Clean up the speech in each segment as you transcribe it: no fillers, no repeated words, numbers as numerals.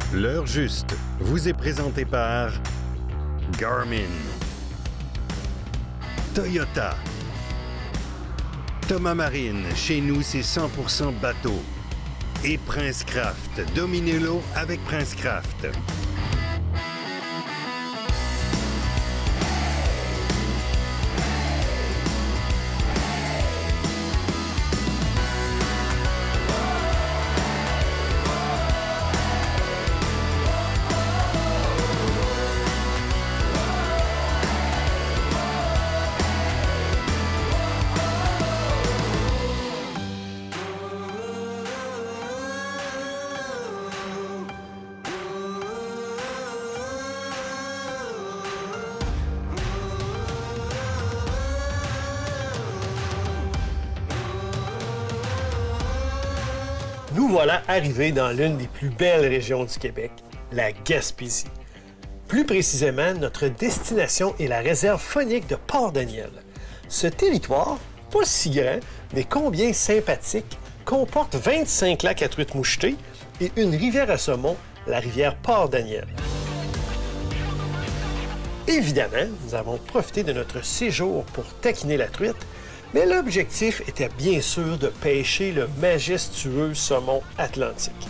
L'heure juste vous est présentée par Garmin, Toyota, Thomas Marine, chez nous c'est 100% bateau, et Prince Craft. Dominez-le avec Prince Craft. Nous voilà arrivés dans l'une des plus belles régions du Québec, la Gaspésie. Plus précisément, notre destination est la réserve faunique de Port-Daniel. Ce territoire, pas si grand, mais combien sympathique, comporte 25 lacs à truites mouchetées et une rivière à saumon, la rivière Port-Daniel. Évidemment, nous avons profité de notre séjour pour taquiner la truite, mais l'objectif était bien sûr de pêcher le majestueux saumon atlantique.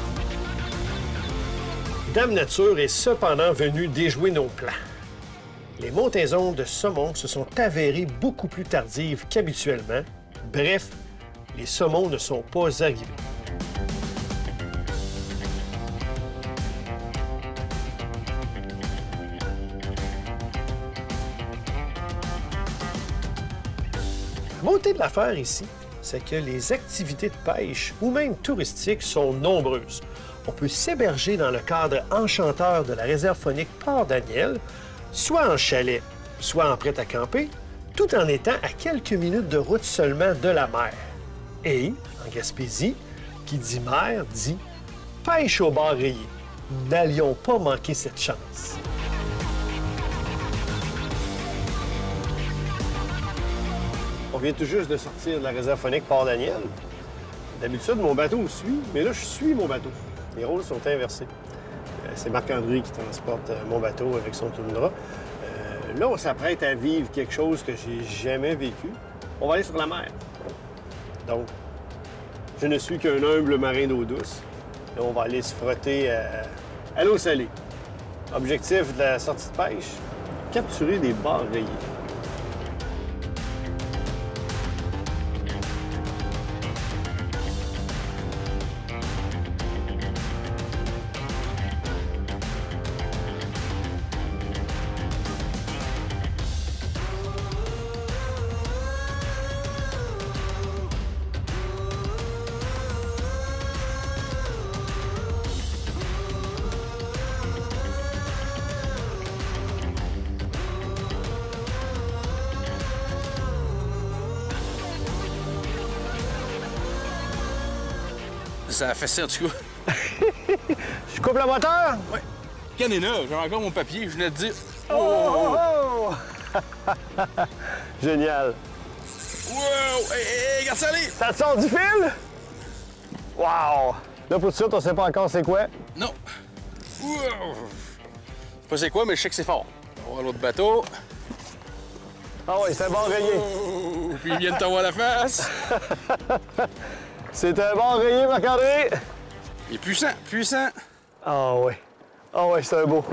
Dame Nature est cependant venue déjouer nos plans. Les montaisons de saumon se sont avérées beaucoup plus tardives qu'habituellement. Bref, les saumons ne sont pas arrivés. La beauté de l'affaire ici, c'est que les activités de pêche ou même touristiques sont nombreuses. On peut s'héberger dans le cadre enchanteur de la réserve faunique Port-Daniel, soit en chalet, soit en prêt à camper, tout en étant à quelques minutes de route seulement de la mer. Et, en Gaspésie, qui dit mer, dit pêche au bar rayé. Nous n'allions pas manquer cette chance. On vient tout juste de sortir de la réserve faunique Port-Daniel. D'habitude, mon bateau suit, mais là, je suis mon bateau. Les rôles sont inversés. C'est Marc-André qui transporte mon bateau avec son toundra. Là, on s'apprête à vivre quelque chose que j'ai jamais vécu. On va aller sur la mer. Donc, je ne suis qu'un humble marin d'eau douce. Là, on va aller se frotter à l'eau salée. Objectif de la sortie de pêche, capturer des bars rayés. Ça a fait ça, en tout cas. Je coupe le moteur? Oui. Canena, j'ai encore mon papier, je venais de dire. Oh! Oh! Génial. Wow! Hey, regarde ça aller! Ça te sort du fil? Wow! Là, pour tout de suite, on sait pas encore c'est quoi. Non. Wow! Je sais pas c'est quoi, mais je sais que c'est fort. On va voir l'autre bateau. Ah oui, c'est un bon rayé. Oh! Puis il vient de t'avoir la face. C'est un bon rayé, Marc-André. Il est puissant, puissant. Ah oui. Ah oui, c'est un beau.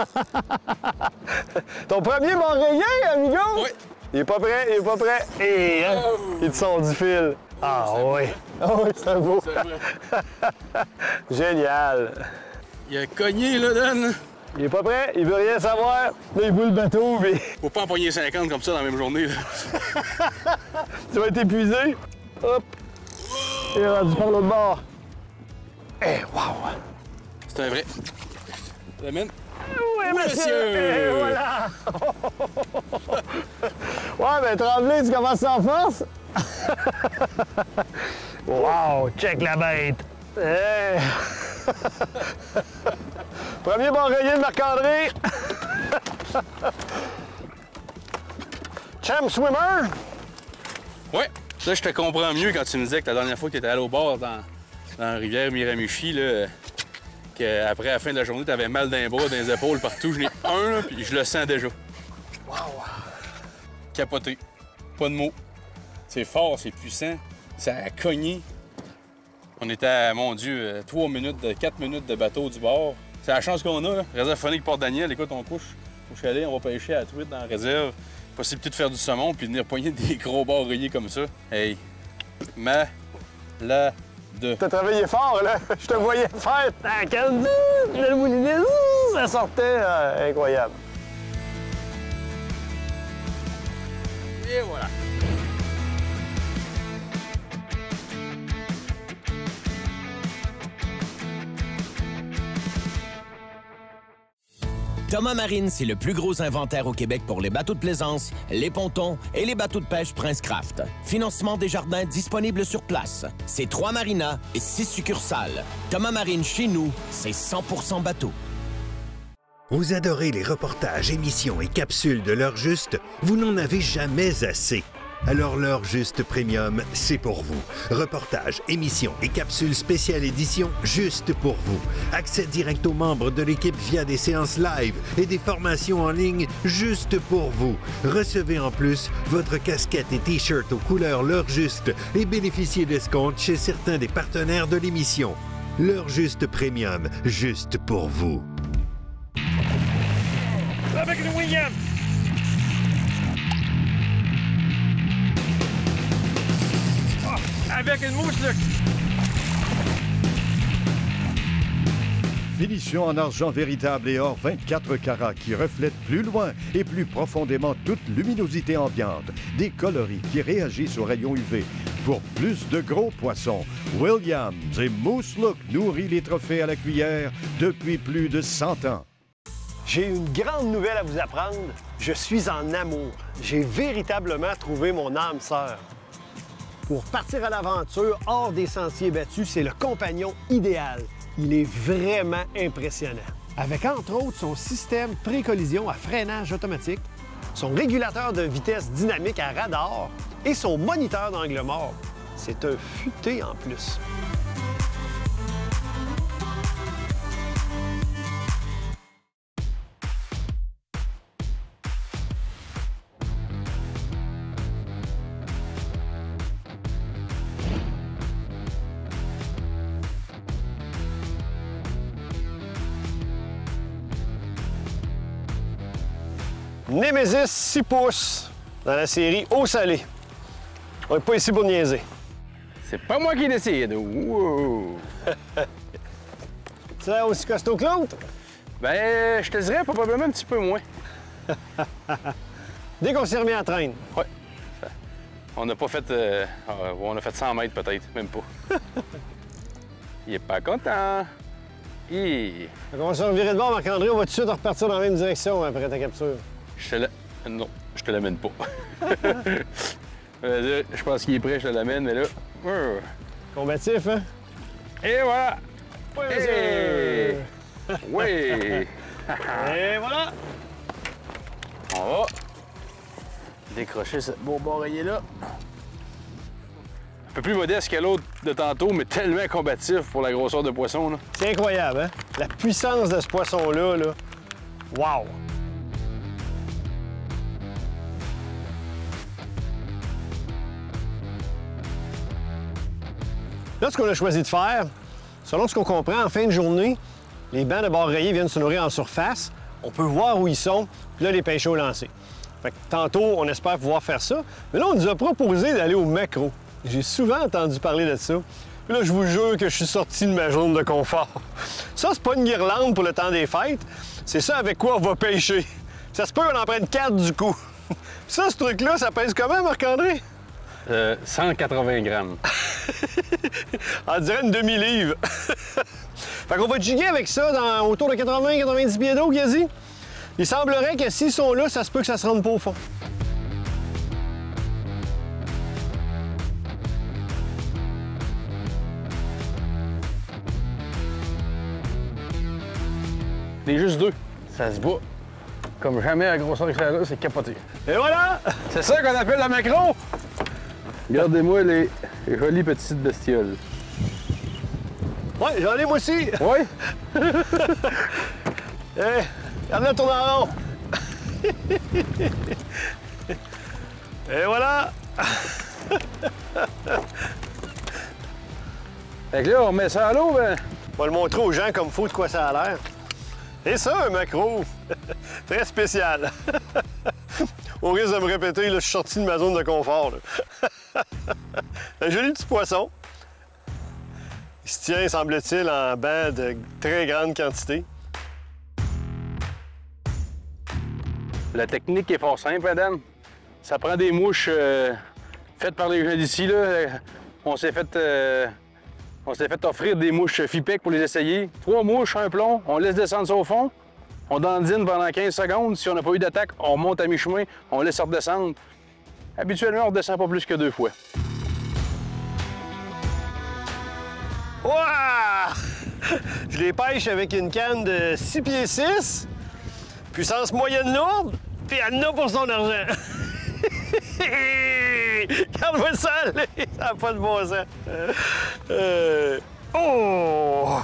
Ton premier bon rayé, amigo? Oui. Il est pas prêt, il est pas prêt. Et hein? Il te sort du fil. Ah oui. Ah oui, c'est un beau. C'est vrai. Génial. Il a cogné, là, Dan. Il est pas prêt, il veut rien savoir. Là, il boule le bateau, mais... Faut pas empoigner 50 comme ça dans la même journée, là. Tu vas être épuisé. Hop. Il est rendu par l'autre bord. Eh, wow! C'est un vrai. T'amènes? Oui, monsieur! Et voilà! Ouais, ben Tremblay, tu commences en force? Wow! Check la bête! Hey. Premier bon rayé de Marc-André! Champ swimmer? Ouais. Là, je te comprends mieux quand tu me disais que la dernière fois que tu étais allé au bord dans la rivière Miramichi, là, qu'après, à la fin de la journée, t'avais mal dans les bras, dans les épaules, partout. J'en ai un, là, puis je le sens déjà. Wow! Capoté. Pas de mots. C'est fort, c'est puissant. Ça a cogné. On était à, mon Dieu, 4 minutes de bateau du bord. C'est la chance qu'on a, là. Réserve phonique Port-Daniel, écoute, on couche au chalet, on va pêcher à la truite dans la réserve. Possibilité de faire du saumon puis de venir poigner des gros bords rayés comme ça. Hey, malade. T'as travaillé fort, là. Je te voyais faire ta canne, le moulinet, ça sortait incroyable. Et voilà. Thomas Marine, c'est le plus gros inventaire au Québec pour les bateaux de plaisance, les pontons et les bateaux de pêche Prince Craft. Financement des jardins disponible sur place. C'est 3 marinas et 6 succursales. Thomas Marine, chez nous, c'est 100% bateau. Vous adorez les reportages, émissions et capsules de l'heure juste? Vous n'en avez jamais assez. Alors l'heure juste premium, c'est pour vous. Reportages, émissions et capsules spéciales édition juste pour vous. Accès direct aux membres de l'équipe via des séances live et des formations en ligne juste pour vous. Recevez en plus votre casquette et t-shirt aux couleurs l'heure juste et bénéficiez d'escomptes chez certains des partenaires de l'émission. L'heure juste premium, juste pour vous. Avec le William! Avec une mouche, là. Finition en argent véritable et or 24 carats qui reflète plus loin et plus profondément toute luminosité ambiante. Des coloris qui réagissent aux rayons UV. Pour plus de gros poissons, Williams et Moose Look nourrit les trophées à la cuillère depuis plus de 100 ans. J'ai une grande nouvelle à vous apprendre. Je suis en amour. J'ai véritablement trouvé mon âme sœur. Pour partir à l'aventure hors des sentiers battus, c'est le compagnon idéal. Il est vraiment impressionnant. Avec entre autres son système pré-collision à freinage automatique, son régulateur de vitesse dynamique à radar et son moniteur d'angle mort. C'est un futé en plus. Nemesis 6 pouces dans la série eau salée. On n'est pas ici pour niaiser. C'est pas moi qui décide. Wow. Tu es aussi costaud que l'autre? Ben, je te dirais probablement un petit peu moins. Dès qu'on s'est remis à traîne. Ouais. On n'a pas fait... on a fait 100 mètres peut-être, même pas. Il est pas content. Hi. Donc on va se revirer de bord, Marc-André. On va tout de suite repartir dans la même direction après ta capture. Non, je te l'amène pas. Je pense qu'il est prêt, je te l'amène, mais là... Combatif, hein? Et voilà! Oui, Hey! monsieur! Oui! Et voilà! On va décrocher ce beau oreiller-là. Un peu plus modeste que l'autre de tantôt, mais tellement combatif pour la grosseur de poisson, là. C'est incroyable, hein? La puissance de ce poisson-là, là. Wow! Là, ce qu'on a choisi de faire, selon ce qu'on comprend, en fin de journée, les bancs de bord rayés viennent se nourrir en surface. On peut voir où ils sont, puis là, les pêcher au lancer. Fait que tantôt, on espère pouvoir faire ça. Mais là, on nous a proposé d'aller au maquereau. J'ai souvent entendu parler de ça. Puis là, je vous jure que je suis sorti de ma zone de confort. Ça, c'est pas une guirlande pour le temps des fêtes. C'est ça avec quoi on va pêcher. Ça se peut qu'on en prenne 4 du coup. Ça, ce truc-là, ça pèse comment, Marc-André? 180 grammes. On dirait une demi-livre. Fait qu'on va jiguer avec ça autour de 80-90 pieds d'eau, quasi. Il semblerait que s'ils sont là, ça se peut que ça se rende pas au fond. Il est juste 2. Ça se bat. Comme jamais à grosseur extérieure, c'est capoté. Et voilà! C'est ça qu'on appelle la maquereau! Regardez-moi les jolies petites bestioles. Ouais, j'en ai moi aussi. Oui? Hey, regarde-la tourner en rond. Et voilà. Fait que là, on remet ça à l'eau, ben. On va le montrer aux gens comme faut de quoi ça a l'air. C'est ça, un maquereau. Très spécial. Au risque de me répéter, là, je suis sorti de ma zone de confort. Un joli petit poisson. Il se tient, semble-t-il, en banc de très grande quantité. La technique est fort simple, madame. Ça prend des mouches faites par les gens d'ici, là. On s'est fait offrir des mouches Fipec pour les essayer. 3 mouches, un plomb, on laisse descendre ça au fond. On dandine pendant 15 secondes. Si on n'a pas eu d'attaque, on monte à mi-chemin, on laisse redescendre. Habituellement, on ne redescend pas plus que 2 fois. Ouah! Je les pêche avec une canne de 6 pieds 6, puissance moyenne lourde, puis elle en a pour son argent. Regarde-moi ça, aller. Ça n'a pas de bon sens. Oh!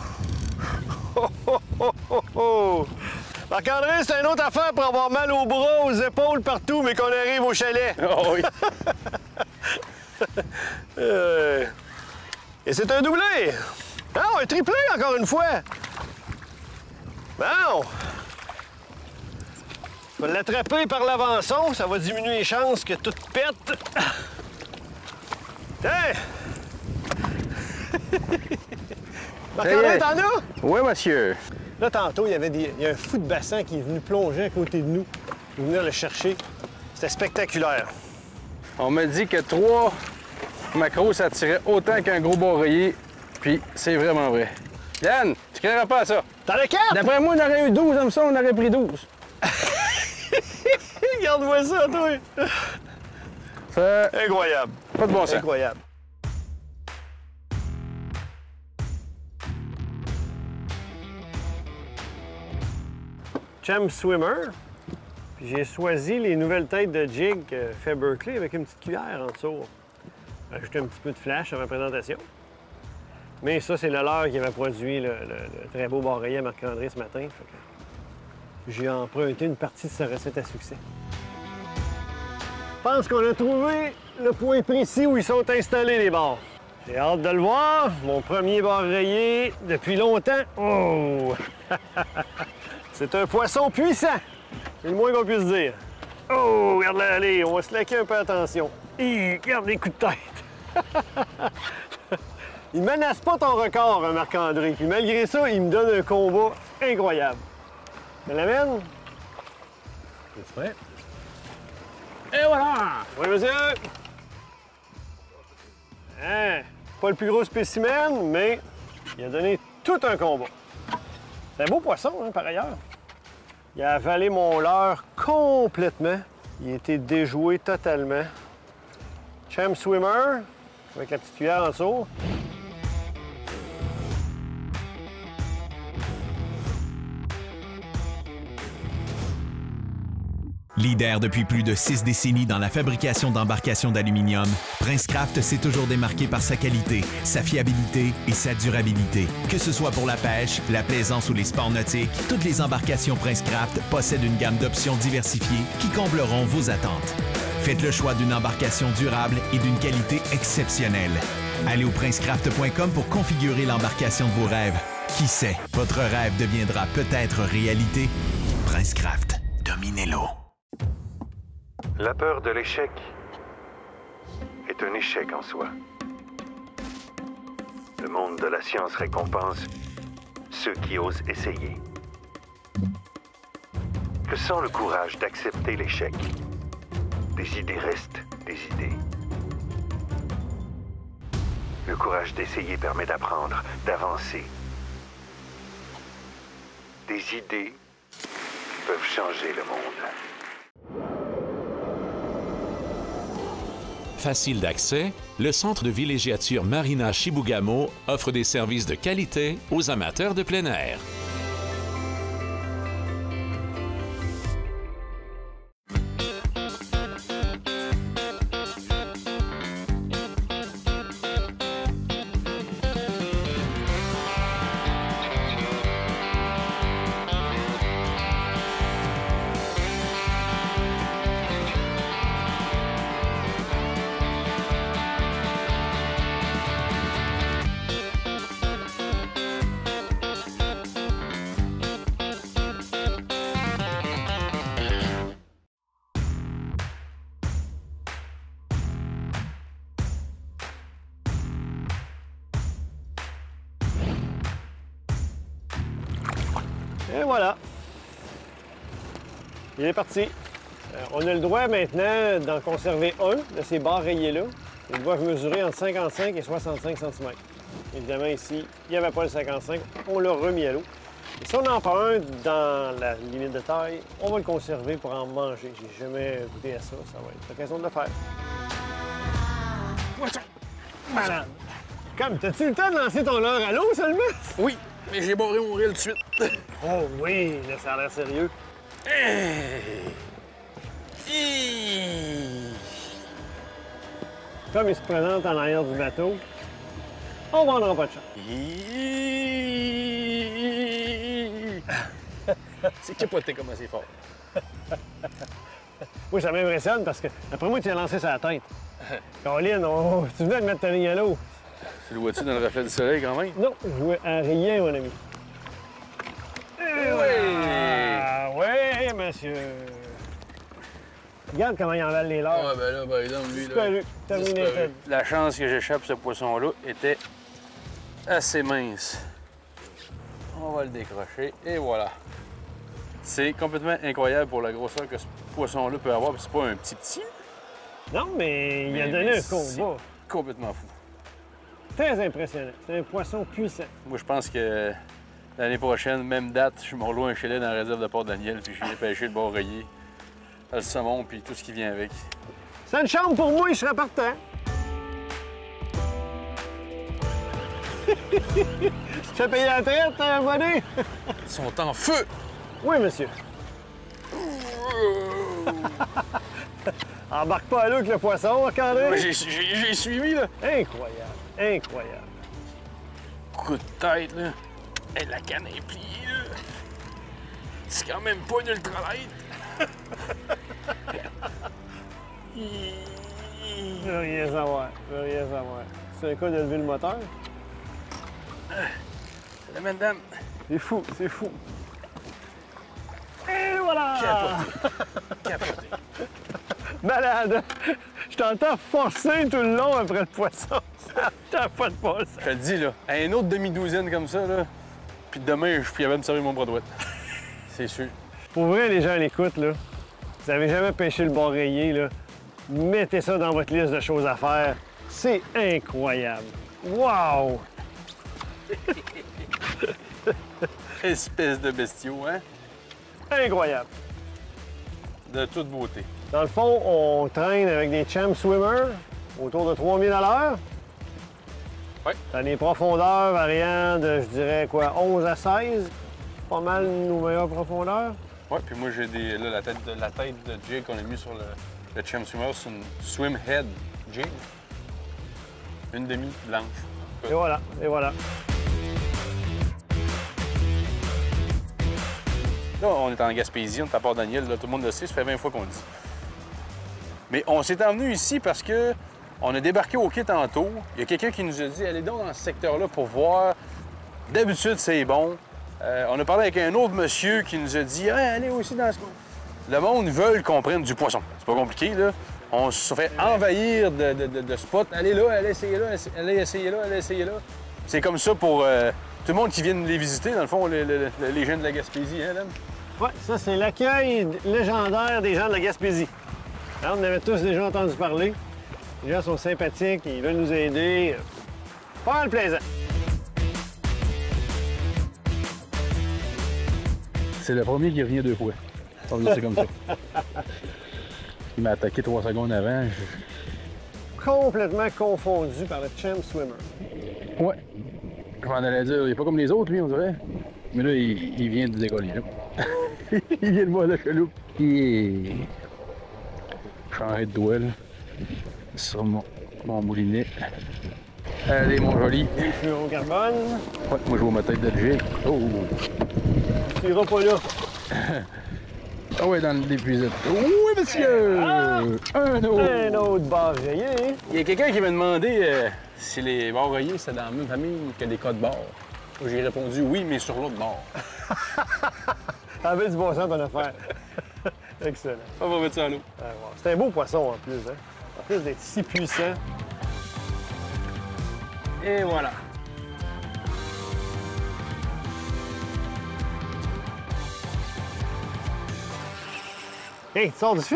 Marc-André, c'est une autre affaire pour avoir mal aux bras, aux épaules, partout, mais qu'on arrive au chalet. Oh oui. Et c'est un doublé! Non, un triplé, encore une fois! Bon! Je vais l'attraper par l'avançon, ça va diminuer les chances que tout pète. Tiens! Marc-André, t'en as? Oui, monsieur. Là, tantôt, il y a un fou de bassin qui est venu plonger à côté de nous. Il venir le chercher. C'était spectaculaire. On m'a dit que 3 maquereaux, ça tirait autant qu'un gros barreiller, puis c'est vraiment vrai. Yann, tu créeras pas à ça. T'en as 4? D'après moi, on aurait eu 12 comme ça, on aurait pris 12. Regarde-moi ça, toi! Ça... Incroyable. Pas de bon sens. Incroyable. Chum Swimmer. Puis j'ai choisi les nouvelles têtes de jig fait Berkley avec une petite cuillère en dessous. J'ai ajouté un petit peu de flash à ma présentation. Mais ça, c'est le leurre qui avait produit le très beau barreiller à Marc-André ce matin. J'ai emprunté une partie de sa recette à succès. Je pense qu'on a trouvé le point précis où ils sont installés, les bars. J'ai hâte de le voir. Mon premier barreiller depuis longtemps. Oh! C'est un poisson puissant. C'est le moins qu'on puisse dire. Oh, regarde-la aller. On va se laquer un peu attention. Regarde les coups de tête. Il menace pas ton record, hein, Marc-André. Puis malgré ça, il me donne un combat incroyable. Je l'amène? Es-tu prêt? Et voilà! Oui, monsieur! Hein? Pas le plus gros spécimen, mais il a donné tout un combat. C'est un beau poisson, hein, par ailleurs. Il a avalé mon leurre complètement. Il a été déjoué totalement. Chum Swimmer, avec la petite cuillère en dessous. Leader depuis plus de 6 décennies dans la fabrication d'embarcations d'aluminium, Princecraft s'est toujours démarqué par sa qualité, sa fiabilité et sa durabilité. Que ce soit pour la pêche, la plaisance ou les sports nautiques, toutes les embarcations Princecraft possèdent une gamme d'options diversifiées qui combleront vos attentes. Faites le choix d'une embarcation durable et d'une qualité exceptionnelle. Allez au princecraft.com pour configurer l'embarcation de vos rêves. Qui sait, votre rêve deviendra peut-être réalité. Princecraft, dominez-le. La peur de l'échec est un échec en soi. Le monde de la science récompense ceux qui osent essayer. Que sans le courage d'accepter l'échec, des idées restent des idées. Le courage d'essayer permet d'apprendre, d'avancer. Des idées peuvent changer le monde. Facile d'accès, le centre de villégiature Marina Chibougamau offre des services de qualité aux amateurs de plein air. Et voilà. Il est parti. On a le droit maintenant d'en conserver un de ces barres rayés-là. Ils doivent mesurer entre 55 et 65 cm. Évidemment, ici, il n'y avait pas le 55. On l'a remis à l'eau. Et si on en prend un dans la limite de taille, on va le conserver pour en manger. J'ai jamais goûté à ça. Ça va être l'occasion de le faire. Poisson! Malade! Comme, t'as-tu le temps de lancer ton leurre à l'eau seulement? Oui, mais j'ai barré mon reel tout de suite. Oh oui, là, ça a l'air sérieux. Comme il se présente en arrière du bateau, on ne vendra pas de chance. C'est capoté comment c'est fort. Oui, ça m'impressionne parce que, d'après moi, tu as lancé sa tête. Caroline, tu venais de mettre ta ligne à l'eau. Tu le vois-tu dans le reflet du soleil quand même? Non, je jouais à rien, mon ami. Ah, oui, monsieur. Regarde comment il envale les leurres. Ah, ben là, par exemple, lui, Disparu. Terminé. disparu. La chance que j'échappe ce poisson-là était assez mince. On va le décrocher et voilà. C'est complètement incroyable pour la grosseur que ce poisson-là peut avoir. C'est pas un petit. Non, mais il a donné un combat. Complètement fou. Très impressionnant. C'est un poisson puissant. Moi, je pense que l'année prochaine, même date, je me reloue un chalet dans la réserve de Port-Daniel, puis je viens pêcher le bord rayé, le saumon, puis tout ce qui vient avec. C'est une chambre pour moi, je serais partant. Tu fais payer la traite, abonné? Ils sont en feu! Oui, monsieur. Embarque pas à l'eau avec le poisson, Marc-André. J'ai suivi, là. Incroyable, incroyable. Coup de tête, là. Et la canne est pliée, là. C'est quand même pas une ultralight. Je veux rien savoir, je veux rien savoir. C'est un cas de lever le moteur? C'est la madame. C'est fou, c'est fou. Et voilà! Capoté. Malade! Je t'entends forcer tout le long après le poisson. T'as pas de poisson. Je te le dis, là, à une autre demi-douzaine comme ça, là, puis demain, je suis capable de me servir mon bras droit. C'est sûr. Pour vrai, les gens à l'écoute, là, vous n'avez jamais pêché le bord rayé, là, mettez ça dans votre liste de choses à faire. C'est incroyable. Wow! Espèce de bestiaux, hein? Incroyable. De toute beauté. Dans le fond, on traîne avec des champ swimmers autour de 3000 à l'heure. Oui. Dans des profondeurs variant de, je dirais, quoi, 11 à 16. Pas mal nos meilleures profondeurs. Oui, puis moi, j'ai des. Là, la tête de jig qu'on a mis sur le Champ Swimmer, c'est une Swim Head jig. Une demi blanche. Et voilà, et voilà. Là, on est en Gaspésie, on est à Port-Daniel, là, tout le monde le sait, ça fait 20 fois qu'on le dit. Mais on s'est emmené ici parce que on a débarqué au quai tantôt. Il y a quelqu'un qui nous a dit, allez donc dans ce secteur-là pour voir. D'habitude, c'est bon. On a parlé avec un autre monsieur qui nous a dit, hey, allez aussi dans ce coin. Le monde veut qu'on prenne du poisson. C'est pas compliqué, là. On se fait envahir de spots. Allez là, allez essayer là, allez essayer là, allez essayer là. C'est comme ça pour tout le monde qui vient les visiter, dans le fond, les gens de la Gaspésie, hein, Lem? Oui, ça, c'est l'accueil légendaire des gens de la Gaspésie. Alors, on avait tous déjà entendu parler. Les gens sont sympathiques, ils veulent nous aider. Pas mal plaisant. C'est le premier qui revient 2 fois. On va dire c'est comme ça. Il m'a attaqué 3 secondes avant. Complètement confondu par le Champ Swimmer. Ouais. Je m'en allais dire, il est pas comme les autres, lui, on dirait. Mais là, il vient de décoller, là. Il vient de voir la chaloupe. Il est changé de doigt, là. Sur mon moulinet. Allez, mon joli. Le fluo carbone. Ouais, moi, je vois ma tête de jig. Oh! Tu iras pas là. Ah ouais, dans l'épuisette. Oui, monsieur! Ah! Un autre! Un autre bar rayé. Il y a quelqu'un qui m'a demandé si les barres rayés, c'est dans la même famille que les codes barres. Moi, j'ai répondu oui, mais sur l'autre bord. Avec du bon sens, ton affaire. Excellent. On va mettre ça à l'eau. Ah, wow. C'est un beau poisson en plus, hein? En plus d'être si puissant. Et voilà. Hey, tu sors du fil?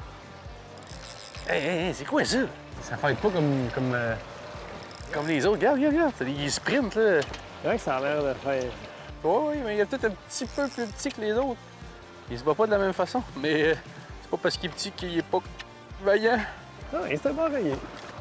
Hey, c'est quoi ça? Ça fait pas comme les autres. Regarde. C'est des sprints, là. C'est vrai que ça a l'air de faire... Oui, mais il est peut-être un petit peu plus petit que les autres. Il se bat pas de la même façon, mais c'est pas parce qu'il est petit qu'il est pas vaillant. Non, il s'était pas rayé.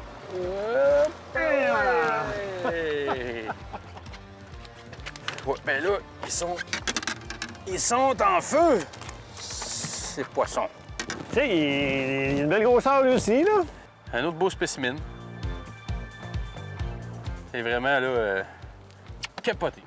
Hey! Ouais, ben là, ils sont en feu! Ces poissons. Tu sais, il y a une belle grosseur lui aussi, là. Un autre beau spécimen. C'est vraiment, là, capoté.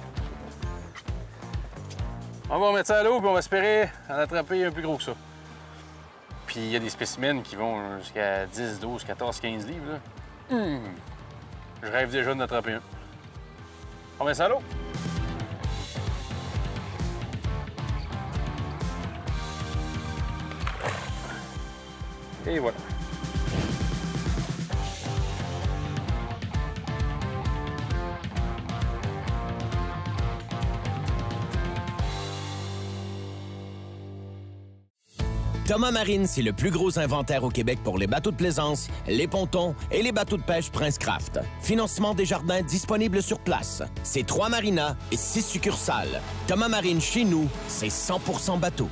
On va remettre ça à l'eau, puis on va espérer en attraper un plus gros que ça. Puis il y a des spécimens qui vont jusqu'à 10, 12, 14, 15 livres, là. Je rêve déjà d'en attraper un. On met ça à l'eau. Et voilà. Thomas Marine, c'est le plus gros inventaire au Québec pour les bateaux de plaisance, les pontons et les bateaux de pêche Prince Craft. Financement des jardins disponible sur place. C'est 3 marinas et 6 succursales. Thomas Marine, chez nous, c'est 100% bateau.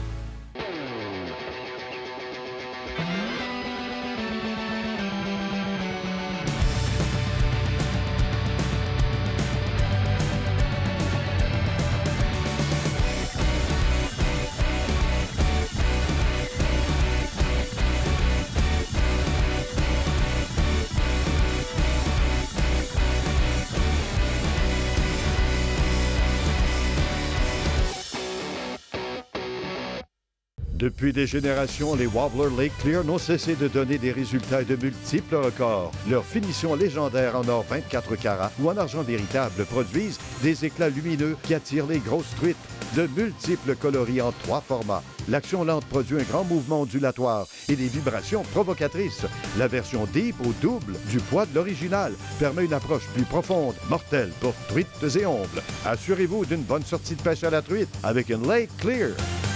Depuis des générations, les Wobbler Lake Clear n'ont cessé de donner des résultats et de multiples records. Leur finition légendaire en or 24 carats ou en argent véritable produisent des éclats lumineux qui attirent les grosses truites. De multiples coloris en 3 formats. L'action lente produit un grand mouvement ondulatoire et des vibrations provocatrices. La version Deep au double du poids de l'original permet une approche plus profonde, mortelle pour truites et ombles. Assurez-vous d'une bonne sortie de pêche à la truite avec une Lake Clear.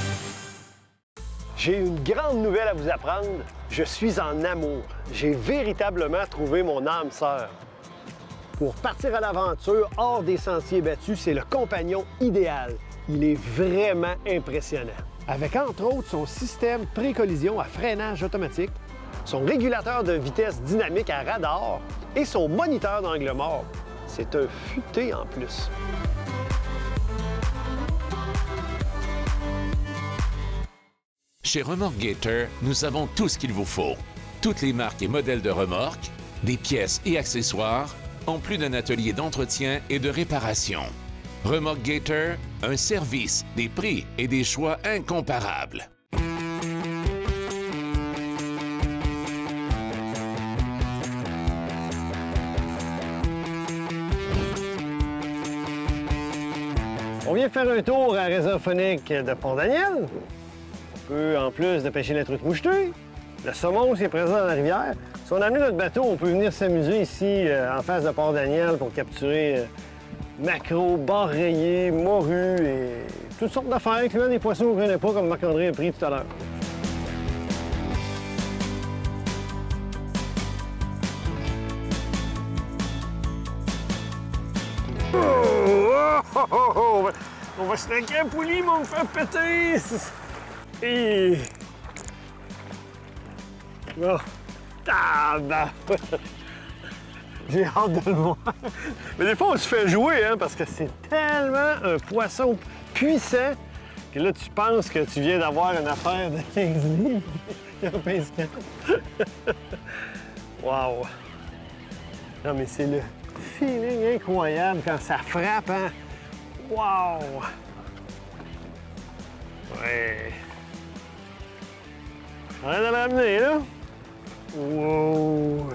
J'ai une grande nouvelle à vous apprendre. Je suis en amour. J'ai véritablement trouvé mon âme sœur. Pour partir à l'aventure hors des sentiers battus, c'est le compagnon idéal. Il est vraiment impressionnant. Avec entre autres son système pré-collision à freinage automatique, son régulateur de vitesse dynamique à radar et son moniteur d'angle mort. C'est un futé en plus. Chez Remorque Gator, nous avons tout ce qu'il vous faut. Toutes les marques et modèles de remorques, des pièces et accessoires, en plus d'un atelier d'entretien et de réparation. Remorque Gator, un service, des prix et des choix incomparables. On vient faire un tour à la réserve phonique de Port-Daniel. On peut, en plus de pêcher la truite mouchetée, le saumon aussi est présent dans la rivière. Si on a amené notre bateau, on peut venir s'amuser ici en face de Port-Daniel pour capturer maquereaux, barres rayés, morues et toutes sortes d'affaires, incluant des poissons qu'on ne connaît pas, comme Marc-André a pris tout à l'heure. On va snacker un poulie, mais on me fait péter! Et... Bon. J'ai hâte de le voir. Mais des fois, on se fait jouer, hein, parce que c'est tellement un poisson puissant que là, tu penses que tu viens d'avoir une affaire de 15 livres en pescant. Wow! Non, mais c'est le feeling incroyable quand ça frappe, hein? Wow! Ouais. Arrête de le ramener, là. Wow!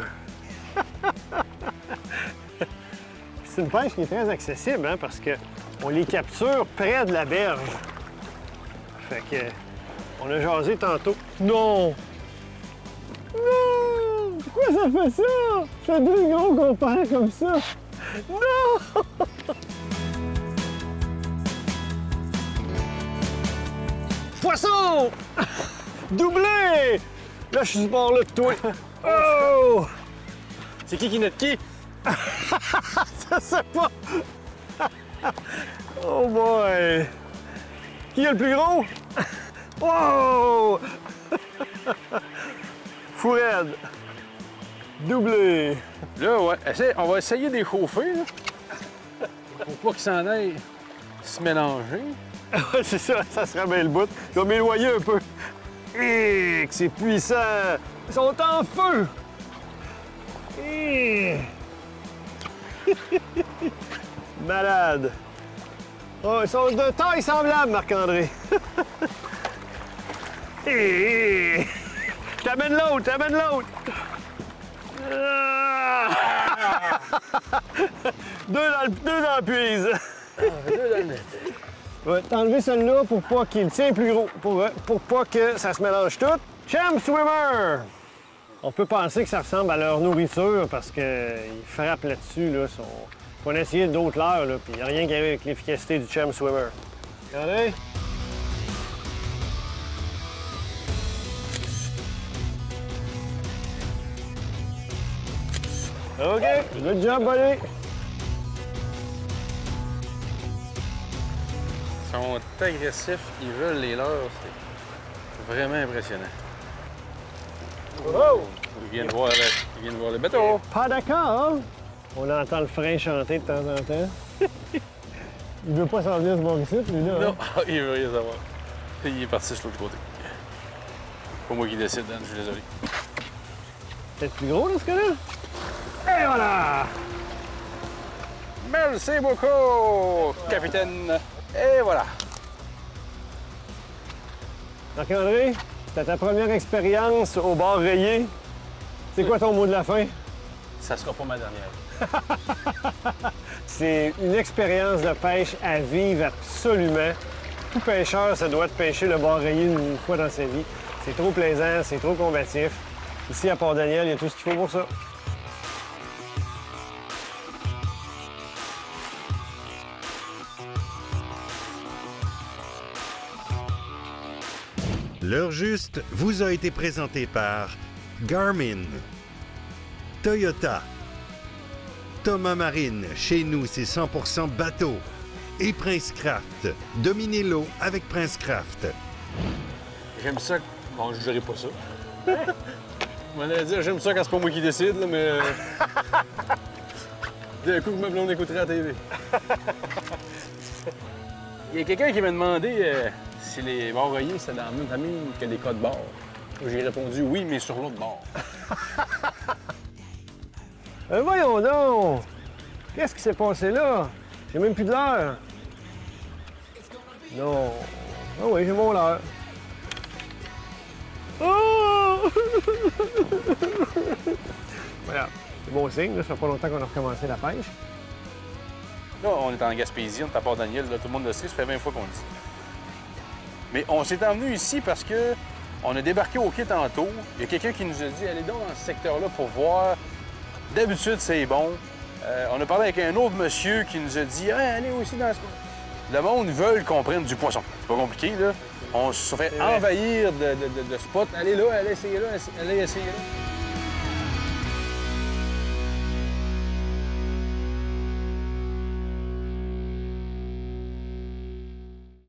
C'est une pêche qui est très accessible, hein, parce qu'on les capture près de la berge. Fait que, on a jasé tantôt. Non! Non! Pourquoi ça fait ça? Ça devient gros qu'on perd comme ça. Non! poisson! Doublé! Là, je suis du bord là de toi. Oh! C'est qui note qui? Ça sait pas! Oh boy! Qui est le plus gros? Wow! Fou raide! Doublé! Là, ouais, on va essayer de les chauffer, là. Pour pas qu'ils s'en aillent se mélanger. Ouais, c'est ça, ça serait bien le bout. Je vais m'éloigner un peu. Et c'est puissant! Ils sont en feu! Malade! Oh, ils sont de taille semblable, Marc-André. T'amènes l'autre, t'amènes l'autre! Deux dans le puise. Deux dans le net. Ouais, t'enlever celui-là pour pas qu'il tient plus gros, pour pas que ça se mélange tout. Chum Swimmer! On peut penser que ça ressemble à leur nourriture parce qu'ils frappent là-dessus. Là, faut en essayer d'autres leurres, puis il n'y a rien qui arrive avec l'efficacité du Chum Swimmer. Regardez! OK, good job, buddy! Ils sont agressifs, ils veulent les leurs. C'est vraiment impressionnant. Oh! Ils viennent voir le bateau. Pas d'accord! On entend le frein chanter de temps en temps. Il veut pas s'en venir se voir ici, lui, là. Non, il veut rien savoir. Il est parti sur l'autre côté. Pas moi qui décide, Dan, je suis désolé. Peut-être plus gros, là, ce cas-là? Et voilà! Merci beaucoup, capitaine. Et voilà. Marc-André, c'était ta première expérience au bord rayé. C'est quoi ton mot de la fin? Ça sera pas ma dernière. C'est une expérience de pêche à vivre absolument. Tout pêcheur, ça doit de pêcher le bord rayé une fois dans sa vie. C'est trop plaisant, c'est trop combatif. Ici, à Port-Daniel, il y a tout ce qu'il faut pour ça. L'heure juste vous a été présenté par Garmin, Toyota, Thomas Marine, chez nous c'est 100% bateau, et Princecraft. Dominez l'eau avec Princecraft. J'aime ça. Bon, je dirais pas ça. On allait dire, j'aime ça quand c'est pas moi qui décide, là, mais. D'un coup, que ma blonde écouterait à la TV. Il y a quelqu'un qui m'a demandé si les bords rayés, c'est dans la même famille que les codes bord. J'ai répondu oui, mais sur l'autre bord. Voyons donc! Qu'est-ce qui s'est passé là? J'ai même plus de l'heure. Non. Ah oui, j'ai mon leurre. Oh! Voilà. C'est bon signe, là. Ça fait pas longtemps qu'on a recommencé la pêche. Là, on est en Gaspésie, on est à Port-Daniel, là, tout le monde le sait, ça fait 20 fois qu'on le dit. Mais on s'est emmené ici parce que on a débarqué au quai tantôt. Il y a quelqu'un qui nous a dit, allez donc dans ce secteur-là pour voir. D'habitude, c'est bon. On a parlé avec un autre monsieur qui nous a dit, hey, allez aussi dans ce coin. Le monde veut qu'on prenne du poisson. C'est pas compliqué, là. On se fait envahir de spots. Allez là, allez essayer là, allez essayer là.